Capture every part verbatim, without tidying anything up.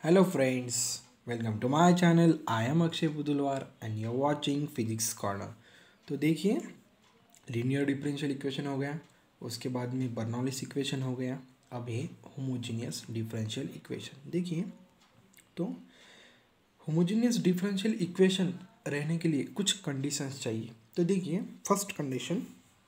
Hello friends, welcome to my channel. I am Akshay Budulwar and you're watching Physics Corner. तो देखिए linear differential equation हो गया, उसके बाद में बर्नौलीस इक्वेशन हो गया, अब है होमोजीनियस डिफरेंशियल इक्वेशन। देखिए तो होमोजीनियस डिफरेंशियल इक्वेशन रहने के लिए कुछ कंडीशंस चाहिए। तो देखिए first condition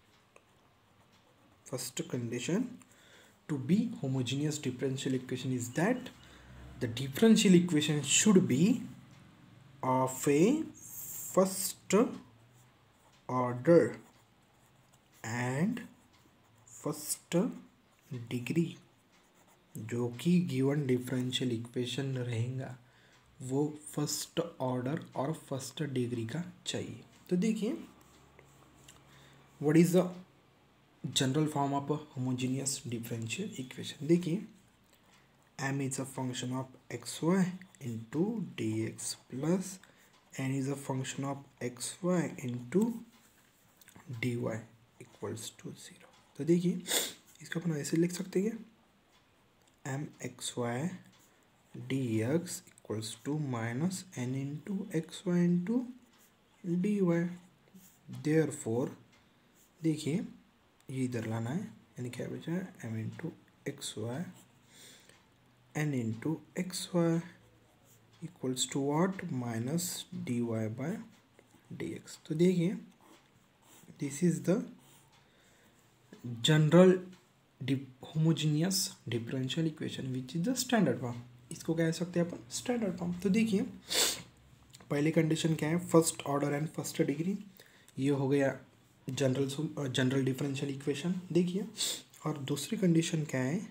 first condition to be homogeneous differential equation is that the differential equation should be of a first order and first degree। जो कि गिवन डिफरेंशियल इक्वेशन रहेगा वो फर्स्ट ऑर्डर और फर्स्ट डिग्री का चाहिए। तो देखिए what is the general form of a homogeneous differential equation. देखिए m is a function of xy into dx plus n is a function of xy into dy equals to zero। तो देखिए इसका अपन ऐसे लिख सकते हैं m xy dx equals to minus n into xy into dy। therefore देखिए ये इधर लाना है, यानी क्या बचा है m into xy n into xy equals to what minus dy by dx। तो देखिए this is the general homogeneous differential equation which is the standard form. इसको कह सकते हैं अपन स्टैंडर्ड फॉर्म। तो देखिए पहली कंडीशन क्या है, first order and first degree, ये हो गया जनरल जनरल डिफरेंशियल इक्वेशन। देखिए और दूसरी कंडीशन क्या है,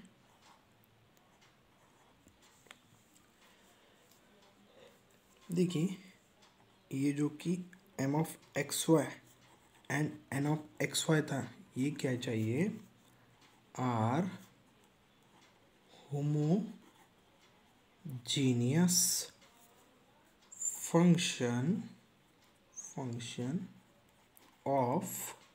देखिए ये जो कि m of x y and n of x y था, ये क्या चाहिए, are homogeneous function function of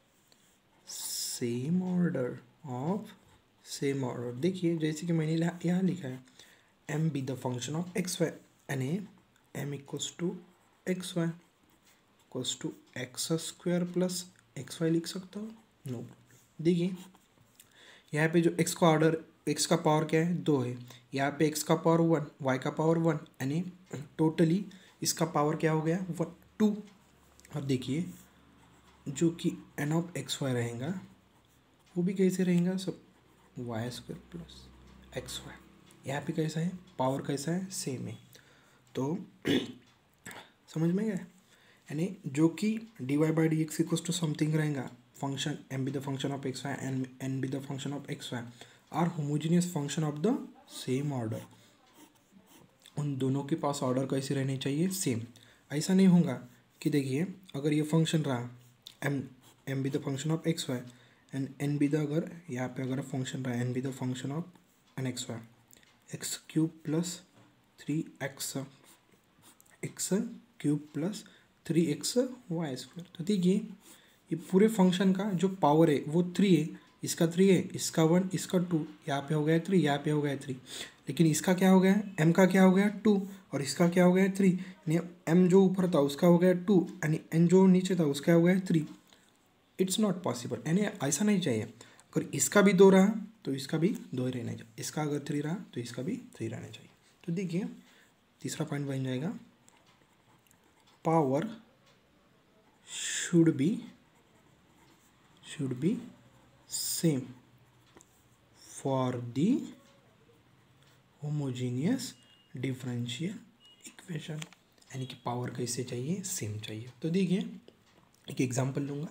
same order of same order. देखिए जैसे कि मैंने यहाँ लिखा है m be the function of x y यानी m equals to x y equals to x square plus x y लिख सकता हूँ, नो प्रॉब्लम। देखिए यहाँ पे जो x का ऑर्डर x का पावर क्या है, दो है, यहाँ पे x का पावर वन, y का पावर वन, यानी टोटली इसका पावर क्या हो गया वन टू। अब देखिए जो कि n ऑफ एक्स वाई रहेगा वो भी कैसे रहेगा, सब y square plus x y. यहाँ पे कैसा है, पावर कैसा है, सेम है। तो समझ में गया, यानी जो कि d y by d x equals to something रहेगा, function m be the function of x y and n be the function of x y are homogeneous function of the same order. उन दोनों के पास order कैसे रहने चाहिए, same. ऐसा नहीं होगा कि देखिए अगर ये फंक्शन रहा m m be the function of x y and n be the, अगर यहाँ पे अगर फंक्शन रहा n be the function of n x y, x cube plus three x x cube plus three x y square. तो देखिए ये पूरे function का जो पावर है वो थ्री है, इसका थ्री है, इसका वन, इसका टू, यहाँ पे हो गया थ्री, यहाँ पे हो गया थ्री, लेकिन इसका क्या हो गया, m का क्या हो गया टू और इसका क्या हो गया थ्री, यानी m जो ऊपर था उसका हो गया टू यानी n जो नीचे था उसका हो गया थ्री। इट्स नॉट पॉसिबल, यानी ऐसा नहीं चाहिए। अगर इसका भी दो रहा तो इसका भी दो ही रहना चाहिए, इसका अगर थ्री रहा तो इसका भी थ्री रहना चाहिए। तो देखिए तीसरा पॉइंट बन जाएगा, power should be should be same for the homogeneous differential equation, यानी कि पावर कैसे चाहिए, सेम चाहिए। तो देखिए एक एग्जांपल लूँगा,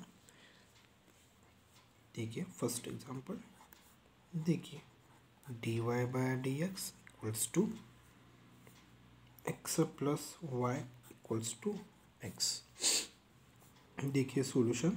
देखिए फर्स्ट एग्जांपल, देखिए d y by d x equals to x plus y equals to x. देखिए सॉल्यूशन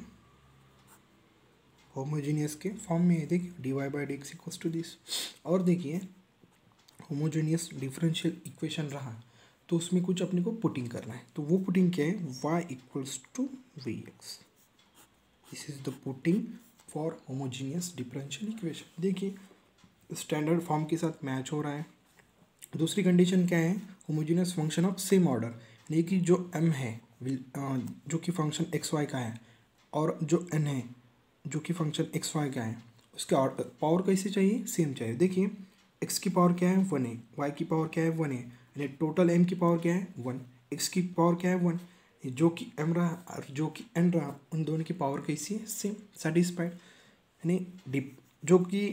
होमोजीनियस के फॉर्म में है, देखिए d y by d x equals to this. और देखिए होमोजीनियस डिफरेंशियल इक्वेशन रहा तो उसमें कुछ अपने को पुटिंग करना है, तो वो पुटिंग क्या है, y इक्वल्स to v x. This is the putting for homogeneous differential equation. देखिए स्टैंडर्ड फॉर्म के साथ मैच हो रहा है, दूसरी कंडीशन क्या है, homogeneous function of same order, यानी कि जो m है जो कि फंक्शन एक्स वाई का है और जो n है जो कि फंक्शन एक्स वाई का है, उसका पावर कैसे चाहिए, सेम चाहिए। देखिए x की पावर क्या है, वन है, y की पावर क्या है, वन है, यानी टोटल m की पावर क्या है, वन, x की पावर क्या है, वन, जो कि m रहा और जो कि n रहा, उन दोनों की पावर कैसी है, सेम, सेटिस्फाइड। यानी डिप जो कि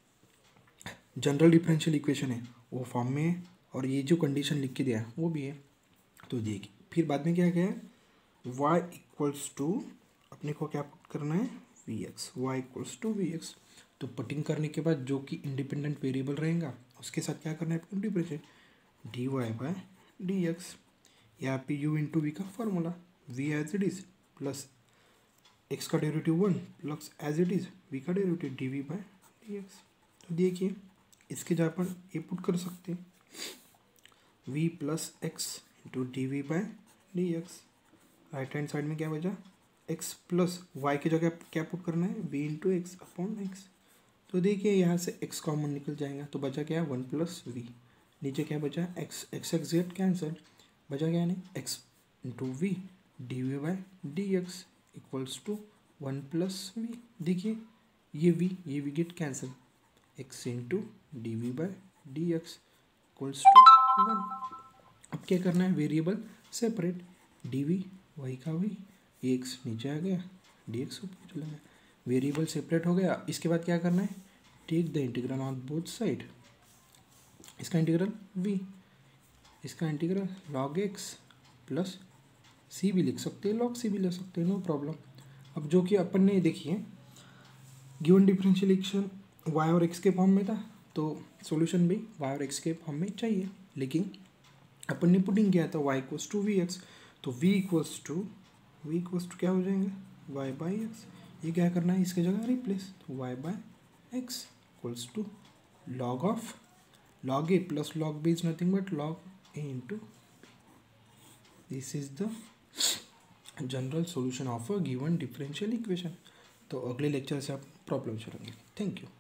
जनरल डिफरेंशियल इक्वेशन है वो फॉर्म में है और ये जो कंडीशन लिख के दिया है वो भी है। तो देखिए फिर बाद में क्या क्या है, y इक्वल्स टू अपने को क्या पुट करना है, v x, y equals to v x. तो पुटिंग करने के बाद जो कि इंडिपेंडेंट वेरिएबल रहेगा उसके साथ क्या करना है, differentiate, d y by d x. यहाँ पे यू इंटू वी का formula, v as it is plus x का derivative one plus as it is v का derivative d v by d x. तो देखिए इसके जगह पर ये पुट कर सकते हैं, v plus x into d v by d x. Right hand side में क्या बचा, एक्स प्लस वाई की जगह क्या पुट करना है, v into x upon x. तो देखिए यहाँ से एक्स कॉमन निकल जाएगा तो बचा क्या है, वन प्लस वी, नीचे क्या बचा, x x x get cancel, बचा क्या नहीं, x into v d v by d x equals to one plus v. देखिए ये वी ये v get cancel, x into d v by d x equals to one. अब क्या करना है, variable separate, d v y का v, ये x नीचे आ गया, डी एक्स ऊपर चला गया, वेरिएबल सेपरेट हो गया। इसके बाद क्या करना है, take the integral on both side, इसका इंटीग्रल वी, इसका integral log x plus c भी लिख सकते हैं, लॉग सी भी ले सकते हैं, नो प्रॉब्लम। अब जो कि अपन ने देखिए गिवन डिफरेंशियल इक्वेशन वाई और एक्स के फॉर्म में था तो सॉल्यूशन भी वाई और एक्स के फॉर्म में चाहिए, लेकिन अपन ने पुटिंग किया था y equals to v x, तो v equals to v equals to क्या हो जाएंगे, वाई बाई एक्स। ये क्या करना है, इसके जगह रिप्लेस, तो y by x equals to log of log a plus log b is nothing but log a into, this is the general solution of a given differential equation. तो अगले lecture से आप प्रॉब्लम चलेंगे। Thank you.